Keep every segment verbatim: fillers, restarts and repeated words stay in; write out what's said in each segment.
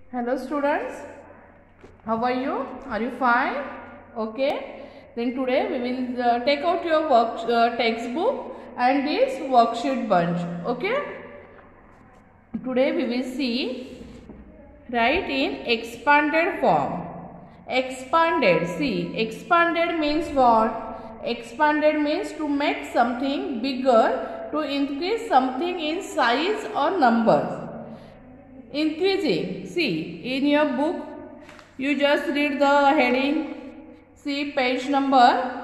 Hello students, how are you? Are you fine? Okay. Then today we will uh, take out your work uh, textbook and this worksheet bunch. Okay. Today we will see write in expanded form. Expanded. See, expanded means what? Expanded means to make something bigger, to increase something in size or numbers. Increasing. See, in your book you just read the heading. See page number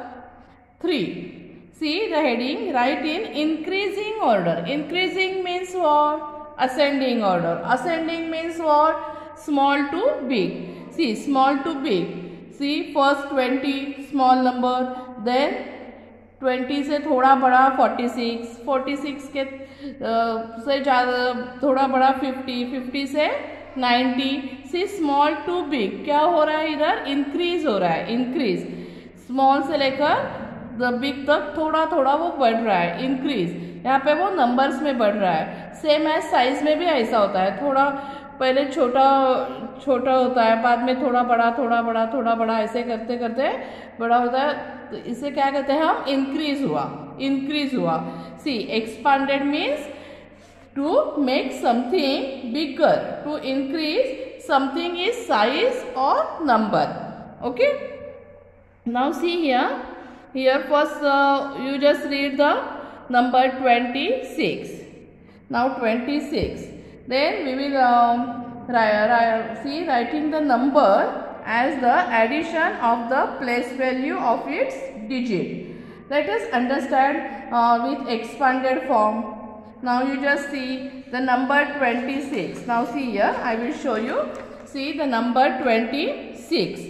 three. See the heading, write in increasing order. Increasing means what? Ascending order. Ascending means what? Small to big. See, small to big. See, first twenty, small number, then twenty से थोड़ा बड़ा forty six, forty six के uh, से ज़्यादा थोड़ा बड़ा fifty, fifty से ninety. See small to big क्या हो रहा है इधर? इंक्रीज हो रहा है. इंक्रीज स्मॉल से लेकर द बिग तक थोड़ा थोड़ा वो बढ़ रहा है. इंक्रीज यहाँ पे वो नंबर्स में बढ़ रहा है. सेम है साइज में भी ऐसा होता है. थोड़ा पहले छोटा छोटा होता है, बाद में थोड़ा बड़ा थोड़ा बड़ा थोड़ा बड़ा ऐसे करते करते बड़ा होता है. तो इसे क्या कहते हैं हम? इंक्रीज हुआ. इंक्रीज हुआ. See expanded means to make something bigger, to increase something is size और number. Okay. Now see here. Here first you just read the number twenty-six. Now twenty-six. Then we will um, see writing the number as the addition of the place value of its digit. Let us understand uh, with expanded form. Now you just see the number twenty-six. Now see here, I will show you. See the number twenty-six.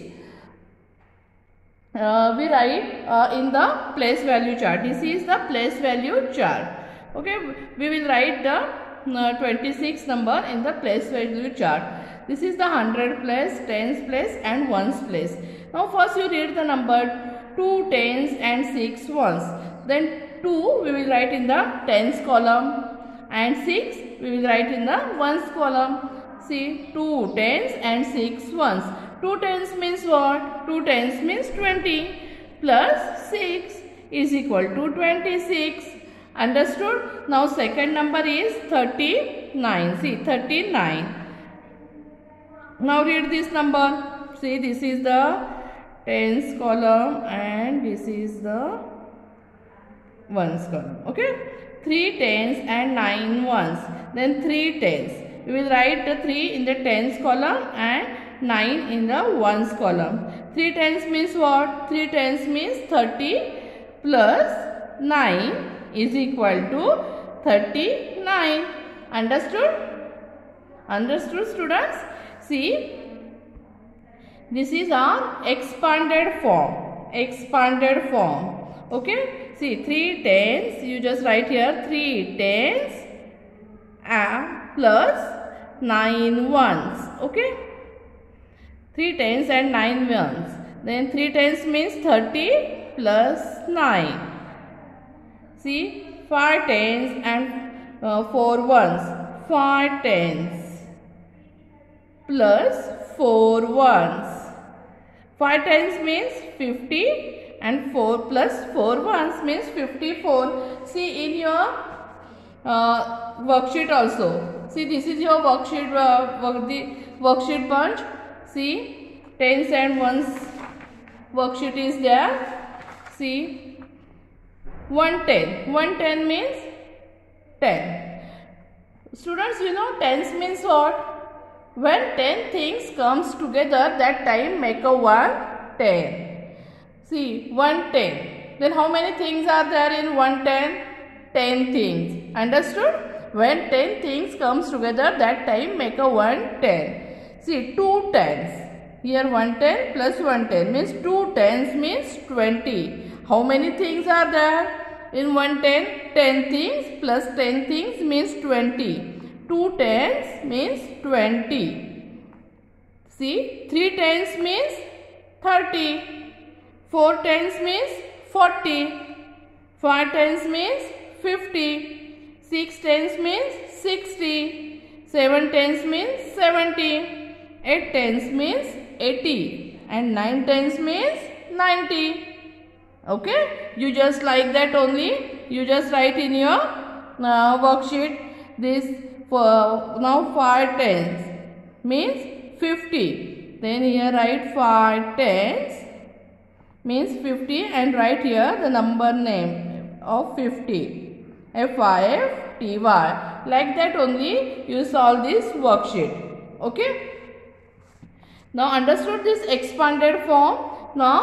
Uh, we write uh, in the place value chart. This is the place value chart. Okay, we will write the uh, twenty-six number in the place value chart. This is the hundred place, tens place and ones place. Now first you read the number two tens and six ones. Then two we will write in the tens column and six we will write in the ones column. See, two tens and six ones. two tens means what? two tens means twenty plus six is equal to twenty-six. Understood? Now second number is thirty-nine. See, thirty-nine. Now read this number. See, this is the tens column and this is the ones column. Okay? three tens and nine ones. Then three tens. We will write the three in the tens column and nine in the ones column. three tens means what? three tens means thirty plus nine is equal to thirty-nine. Understood? Understood, students? See, this is our expanded form. Expanded form. Okay? See, three tens, you just write here three tens and plus nine ones. Okay? three tens and nine ones. Then three tens means thirty plus nine. See, five tens and uh, four ones. five tens plus four ones. five tens means fifty and four plus four ones means fifty-four. See in your uh, worksheet also. See, this is your worksheet, uh, work, the worksheet bunch. See, tens and ones worksheet is there. See, one ten. one ten means ten. Students, you know tens means what? When ten things comes together, that time make a one ten. See, one ten. Then how many things are there in one ten? ten things. Understood? When ten things comes together, that time make a one ten. See, two tens. Here one ten plus one ten means two tens means twenty. How many things are there in one ten? ten things plus ten things means twenty. two tens means twenty. See, three tens means thirty. four tens means forty. five tens means fifty. six tens means sixty. seven tens means seventy. eight tens means eighty and nine tens means ninety. Okay, you just like that only. You just write in your uh, worksheet this. For now five tens means fifty. Then here write five tens means fifty and write here the number name of fifty. F I F T Y. Like that only you solve this worksheet. Okay. Now understood this expanded form. Now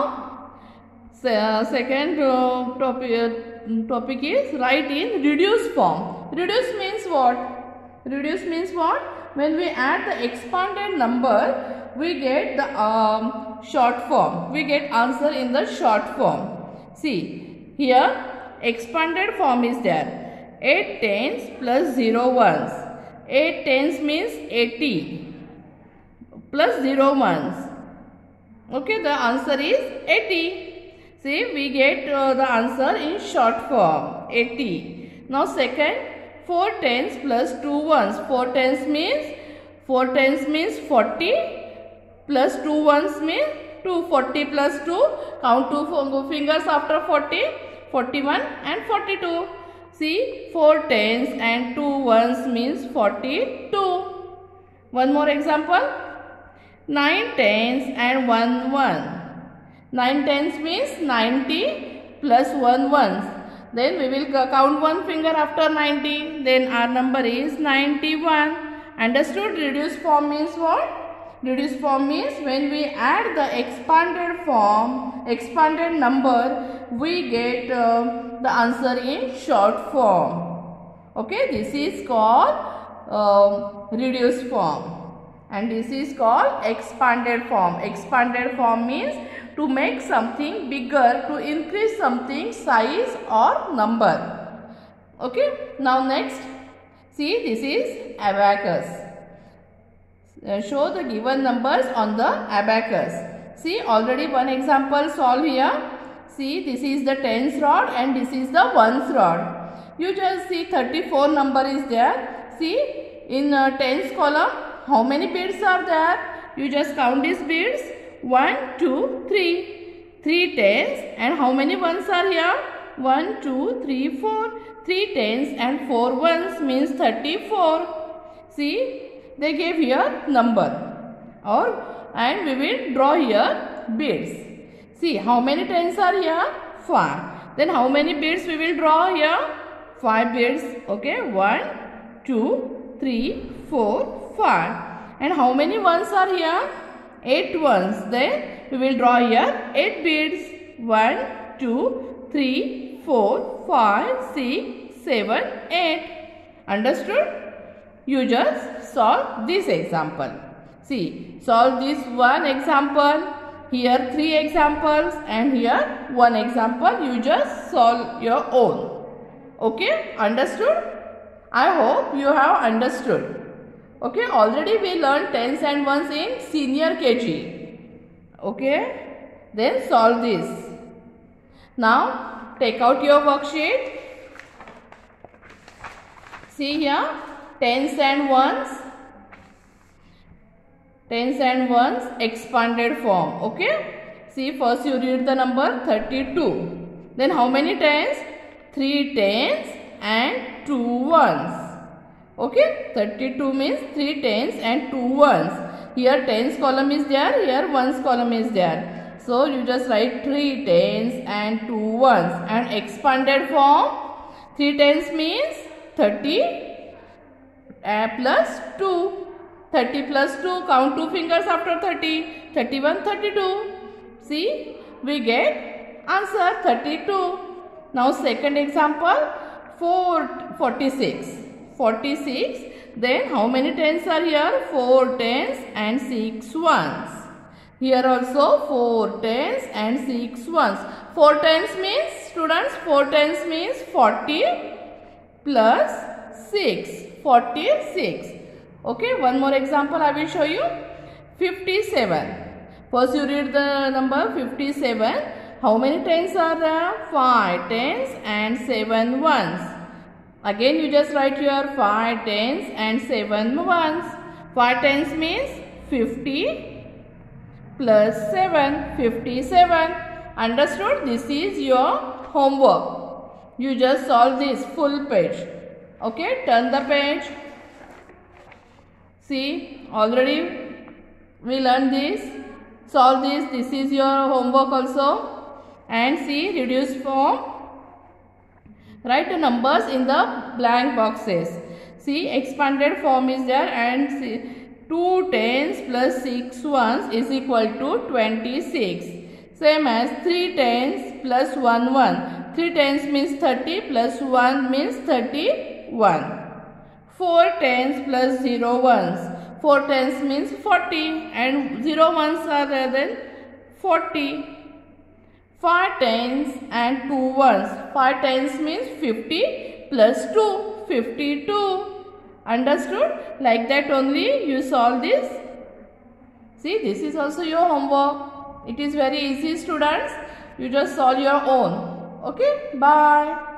uh, second uh, topic, uh, topic is write in reduced form. Reduce means what? Reduce means what? When we add the expanded number, we get the um, short form. We get answer in the short form. See, here expanded form is there. eight tens plus zero ones. eight tens means eighty plus zero ones. Okay, the answer is eighty. See, we get uh, the answer in short form, eighty. Now second, four tens plus two ones. four tens means four tens means forty plus two ones means two. forty plus two, count two fingers after forty, forty-one and forty-two. See, four tens and two ones means forty-two. One more example, nine tens and one one. nine tens means ninety plus one ones. Then we will count one finger after ninety. Then our number is ninety-one. Understood? Reduced form means what? Reduced form means when we add the expanded form, expanded number, we get uh, the answer in short form. Okay, this is called uh, reduced form. And this is called expanded form. Expanded form means to make something bigger, to increase something size or number. Okay, now next, see, this is abacus. Uh, show the given numbers on the abacus. See, already one example solved here. See, this is the tens rod and this is the ones rod. You just see thirty-four number is there. See, in uh, tens column, how many beads are there? You just count these beads. one, two, three. three tens and how many ones are here? one, two, three, four. three tens and four ones means thirty-four. See, they gave here number. Or and we will draw here beads. See, how many tens are here? five. Then how many beads we will draw here? five beads. Okay, one, two, three, four, five. And how many ones are here? eight ones. Then we will draw here eight beads. one, two, three, four, five, six, seven, eight. Understood? You just solve this example. See, solve this one example. Here three examples and here one example. You just solve your own. Okay, understood? I hope you have understood. Okay, already we learned tens and ones in senior K G. Okay, then solve this. Now, take out your worksheet. See here, tens and ones. Tens and ones expanded form. Okay, see, first you read the number thirty-two. Then how many tens? three tens and two ones. Okay, thirty-two means three tens and two ones. Here tens column is there, here ones column is there. So you just write three tens and two ones. And expanded form, three tens means thirty uh, plus two. thirty plus two, count two fingers after thirty. thirty-one, thirty-two. See, we get answer thirty-two. Now second example, four, forty-six. forty-six. Then how many tens are here? four tens and six ones. Here also four tens and six ones. four tens means, students, four tens means forty plus six. forty-six. Okay, one more example I will show you. fifty-seven. First you read the number fifty-seven. How many tens are there? five tens and seven ones. Again you just write here five tens and seven ones. five tens means fifty plus seven, fifty-seven. Understood? This is your homework. You just solve this full page. Okay, turn the page. See, already we learned this. Solve this. This is your homework also. And see, reduced form. Write the numbers in the blank boxes. See, expanded form is there, and see, two tens plus six ones is equal to twenty-six. Same as three tens plus one one. three tens means thirty plus one means thirty-one. four tens plus zero ones. four tens means forty, and zero ones are there than forty. five tens and two ones. five tens means fifty plus two, fifty-two. Understood? Like that only you solve this. See, this is also your homework. It is very easy, students. You just solve your own. Okay, bye.